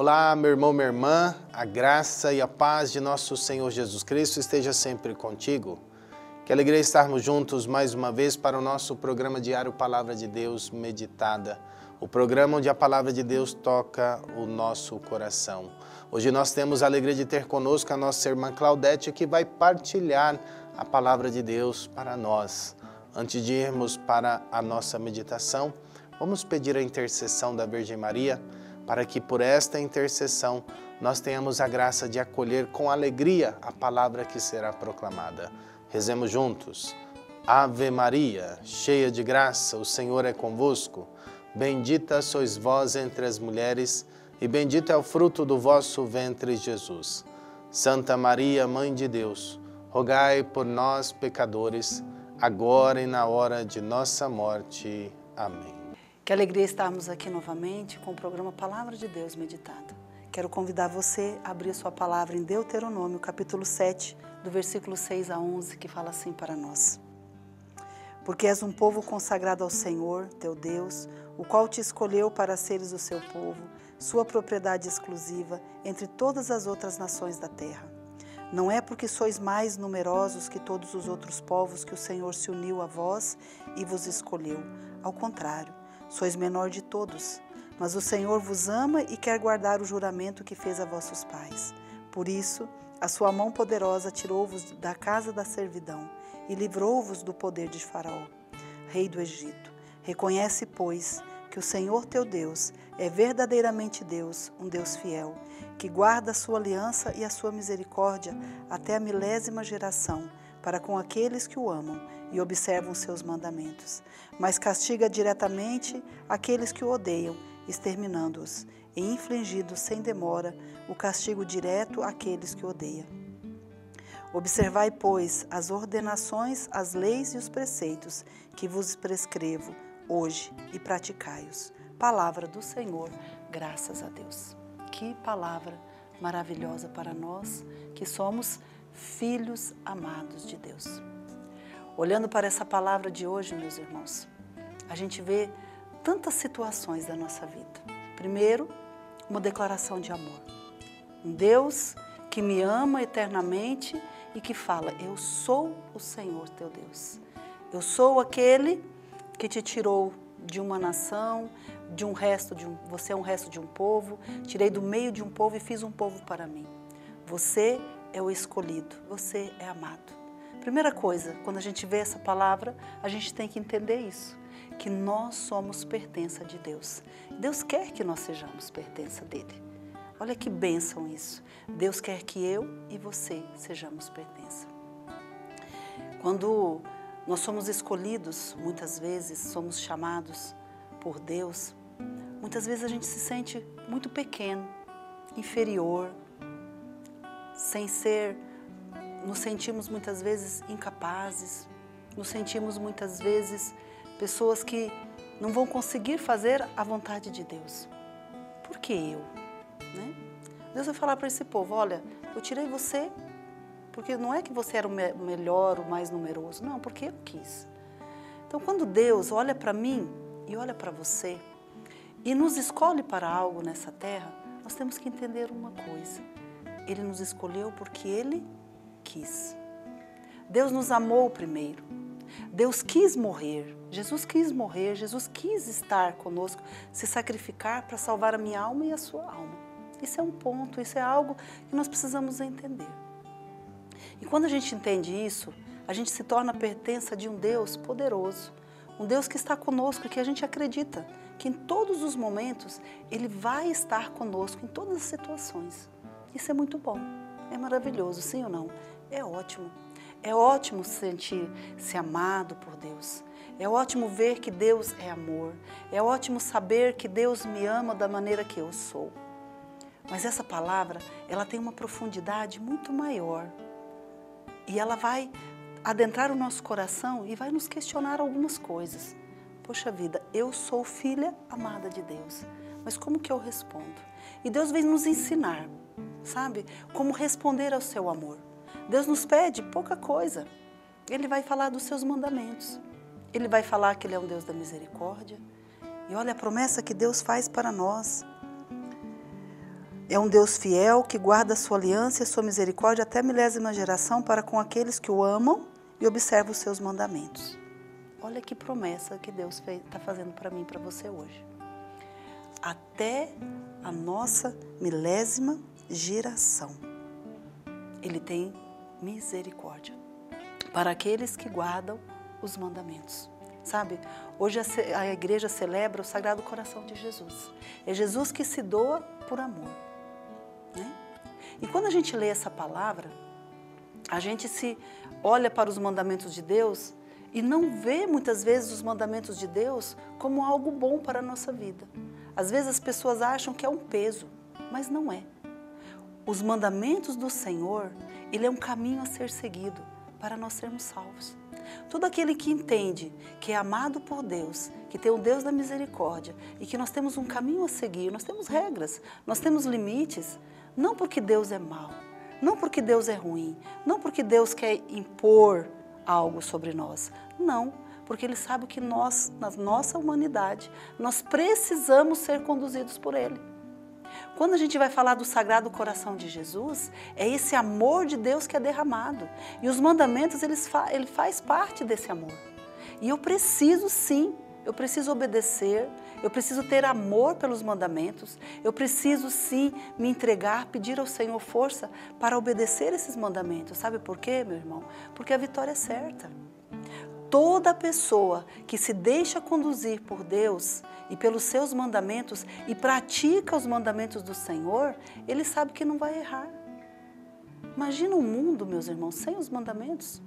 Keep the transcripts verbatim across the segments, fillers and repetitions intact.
Olá, meu irmão, minha irmã, a graça e a paz de nosso Senhor Jesus Cristo esteja sempre contigo. Que alegria estarmos juntos mais uma vez para o nosso programa diário Palavra de Deus Meditada, o programa onde a Palavra de Deus toca o nosso coração. Hoje nós temos a alegria de ter conosco a nossa irmã Claudete, que vai partilhar a Palavra de Deus para nós. Antes de irmos para a nossa meditação, vamos pedir a intercessão da Virgem Maria, para que por esta intercessão nós tenhamos a graça de acolher com alegria a palavra que será proclamada. Rezemos juntos. Ave Maria, cheia de graça, o Senhor é convosco. Bendita sois vós entre as mulheres, e bendito é o fruto do vosso ventre, Jesus. Santa Maria, Mãe de Deus, rogai por nós, pecadores, agora e na hora de nossa morte. Amém. Que alegria estarmos aqui novamente com o programa Palavra de Deus Meditada. Quero convidar você a abrir sua palavra em Deuteronômio, capítulo sete, do versículo seis a onze, que fala assim para nós. Porque és um povo consagrado ao Senhor, teu Deus, o qual te escolheu para seres o seu povo, sua propriedade exclusiva entre todas as outras nações da terra. Não é porque sois mais numerosos que todos os outros povos que o Senhor se uniu a vós e vos escolheu. Ao contrário, sois menor de todos, mas o Senhor vos ama e quer guardar o juramento que fez a vossos pais. Por isso, a sua mão poderosa tirou-vos da casa da servidão e livrou-vos do poder de Faraó, rei do Egito. Reconhece, pois, que o Senhor teu Deus é verdadeiramente Deus, um Deus fiel, que guarda a sua aliança e a sua misericórdia até a milésima geração, para com aqueles que o amam e observam seus mandamentos, mas castiga diretamente aqueles que o odeiam, exterminando-os, e infligindo sem demora o castigo direto àqueles que o odeiam. Observai, pois, as ordenações, as leis e os preceitos que vos prescrevo hoje e praticai-os. Palavra do Senhor, graças a Deus. Que palavra maravilhosa para nós que somos filhos amados de Deus. Olhando para essa palavra de hoje, meus irmãos, a gente vê tantas situações da nossa vida. Primeiro, uma declaração de amor. Um Deus que me ama eternamente e que fala, eu sou o Senhor teu Deus. Eu sou aquele que te tirou de uma nação, de um resto de um, você é um resto de um povo, tirei do meio de um povo e fiz um povo para mim. Você é o escolhido, você é amado. Primeira coisa, quando a gente vê essa palavra, a gente tem que entender isso, que nós somos pertença de Deus. Deus quer que nós sejamos pertença dele. Olha que bênção isso. Deus quer que eu e você sejamos pertença. Quando nós somos escolhidos, muitas vezes somos chamados por Deus, muitas vezes a gente se sente muito pequeno, inferior, sem ser, nos sentimos muitas vezes incapazes, nos sentimos muitas vezes pessoas que não vão conseguir fazer a vontade de Deus. Por que eu? Né? Deus vai falar para esse povo, olha, eu tirei você, porque não é que você era o me- melhor, o mais numeroso, não, porque eu quis. Então, quando Deus olha para mim e olha para você e nos escolhe para algo nessa terra, nós temos que entender uma coisa. Ele nos escolheu porque Ele quis. Deus nos amou primeiro. Deus quis morrer. Jesus quis morrer. Jesus quis estar conosco, se sacrificar para salvar a minha alma e a sua alma. Isso é um ponto, isso é algo que nós precisamos entender. E quando a gente entende isso, a gente se torna pertença de um Deus poderoso. Um Deus que está conosco e que a gente acredita que em todos os momentos Ele vai estar conosco, em todas as situações. Isso é muito bom, é maravilhoso, sim ou não? É ótimo. É ótimo sentir-se amado por Deus. É ótimo ver que Deus é amor. É ótimo saber que Deus me ama da maneira que eu sou. Mas essa palavra, ela tem uma profundidade muito maior. E ela vai adentrar o nosso coração e vai nos questionar algumas coisas. Poxa vida, eu sou filha amada de Deus, mas como que eu respondo? E Deus vem nos ensinar, sabe? Como responder ao seu amor. Deus nos pede pouca coisa. Ele vai falar dos seus mandamentos. Ele vai falar que Ele é um Deus da misericórdia. E olha a promessa que Deus faz para nós. É um Deus fiel que guarda a sua aliança e a sua misericórdia até a milésima geração para com aqueles que o amam e observam os seus mandamentos. Olha que promessa que Deus está fazendo para mim e para você hoje. Até a nossa milésima geração. Ele tem misericórdia para aqueles que guardam os mandamentos. Sabe, hoje a, a igreja celebra o Sagrado Coração de Jesus. É Jesus que se doa por amor. Né? E quando a gente lê essa palavra, a gente se olha para os mandamentos de Deus e não vê muitas vezes os mandamentos de Deus como algo bom para a nossa vida. Às vezes as pessoas acham que é um peso, mas não é. Os mandamentos do Senhor, ele é um caminho a ser seguido para nós sermos salvos. Todo aquele que entende que é amado por Deus, que tem o Deus da misericórdia e que nós temos um caminho a seguir, nós temos regras, nós temos limites, não porque Deus é mau, não porque Deus é ruim, não porque Deus quer impor algo sobre nós, não, porque Ele sabe que nós, na nossa humanidade, nós precisamos ser conduzidos por Ele. Quando a gente vai falar do Sagrado Coração de Jesus, é esse amor de Deus que é derramado. E os mandamentos, eles fa ele faz parte desse amor. E eu preciso sim, eu preciso obedecer, eu preciso ter amor pelos mandamentos, eu preciso sim me entregar, pedir ao Senhor força para obedecer esses mandamentos. Sabe por quê, meu irmão? Porque a vitória é certa. Toda pessoa que se deixa conduzir por Deus e pelos seus mandamentos e pratica os mandamentos do Senhor, ele sabe que não vai errar. Imagina um mundo, meus irmãos, sem os mandamentos.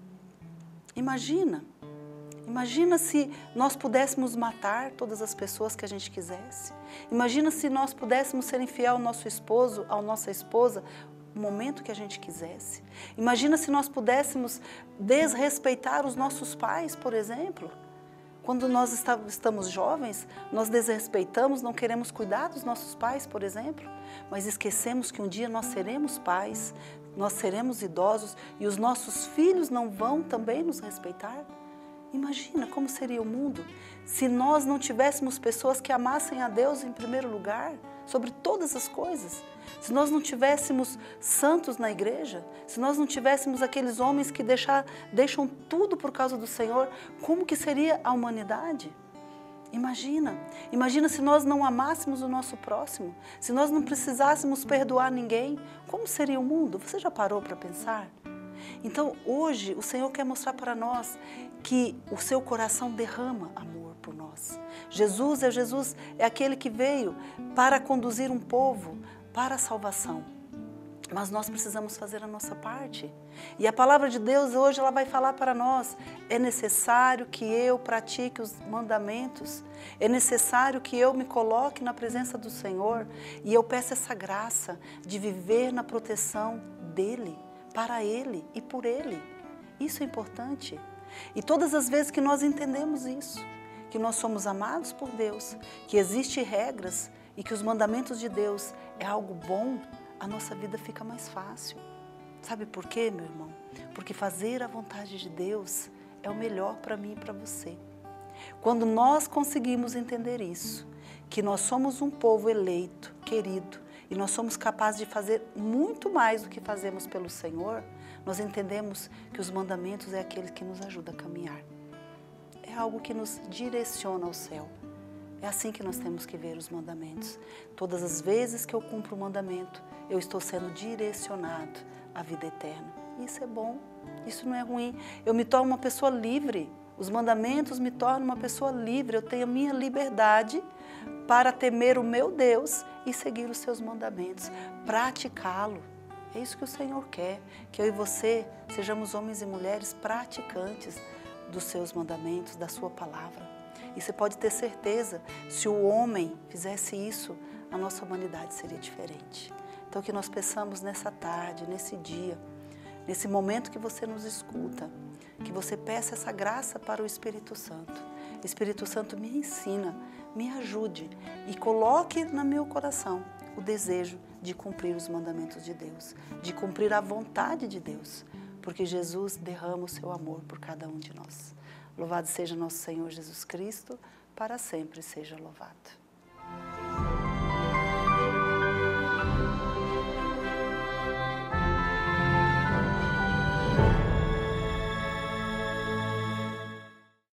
Imagina. Imagina se nós pudéssemos matar todas as pessoas que a gente quisesse. Imagina se nós pudéssemos ser infiel ao nosso esposo, à nossa esposa, o momento que a gente quisesse. Imagina se nós pudéssemos desrespeitar os nossos pais, por exemplo. Quando nós estamos jovens, nós desrespeitamos, não queremos cuidar dos nossos pais, por exemplo, mas esquecemos que um dia nós seremos pais, nós seremos idosos e os nossos filhos não vão também nos respeitar. Imagina como seria o mundo se nós não tivéssemos pessoas que amassem a Deus em primeiro lugar, sobre todas as coisas. Se nós não tivéssemos santos na igreja, se nós não tivéssemos aqueles homens que deixar, deixam tudo por causa do Senhor, como que seria a humanidade? Imagina, imagina se nós não amássemos o nosso próximo, se nós não precisássemos perdoar ninguém, como seria o mundo? Você já parou para pensar? Então, hoje, o Senhor quer mostrar para nós que o seu coração derrama amor por nós. Jesus é Jesus, é aquele que veio para conduzir um povo para a salvação. Mas nós precisamos fazer a nossa parte. E a palavra de Deus hoje ela vai falar para nós, é necessário que eu pratique os mandamentos, é necessário que eu me coloque na presença do Senhor e eu peço essa graça de viver na proteção dEle, para Ele e por Ele. Isso é importante. E todas as vezes que nós entendemos isso, que nós somos amados por Deus, que existem regras e que os mandamentos de Deus é algo bom, a nossa vida fica mais fácil. Sabe por quê, meu irmão? Porque fazer a vontade de Deus é o melhor para mim e para você. Quando nós conseguimos entender isso, que nós somos um povo eleito, querido, e nós somos capazes de fazer muito mais do que fazemos pelo Senhor, nós entendemos que os mandamentos é aquele que nos ajuda a caminhar. É algo que nos direciona ao céu. É assim que nós temos que ver os mandamentos. Todas as vezes que eu cumpro o mandamento, eu estou sendo direcionado à vida eterna. Isso é bom, isso não é ruim. Eu me torno uma pessoa livre. Os mandamentos me tornam uma pessoa livre. Eu tenho a minha liberdade para temer o meu Deus e seguir os seus mandamentos, praticá-lo. É isso que o Senhor quer, que eu e você sejamos homens e mulheres praticantes dos seus mandamentos, da sua palavra. E você pode ter certeza, se o homem fizesse isso, a nossa humanidade seria diferente. Então que nós peçamos nessa tarde, nesse dia, nesse momento que você nos escuta, que você peça essa graça para o Espírito Santo. Espírito Santo, me ensina, me ajude e coloque no meu coração o desejo de cumprir os mandamentos de Deus, de cumprir a vontade de Deus, porque Jesus derrama o seu amor por cada um de nós. Louvado seja nosso Senhor Jesus Cristo, para sempre seja louvado.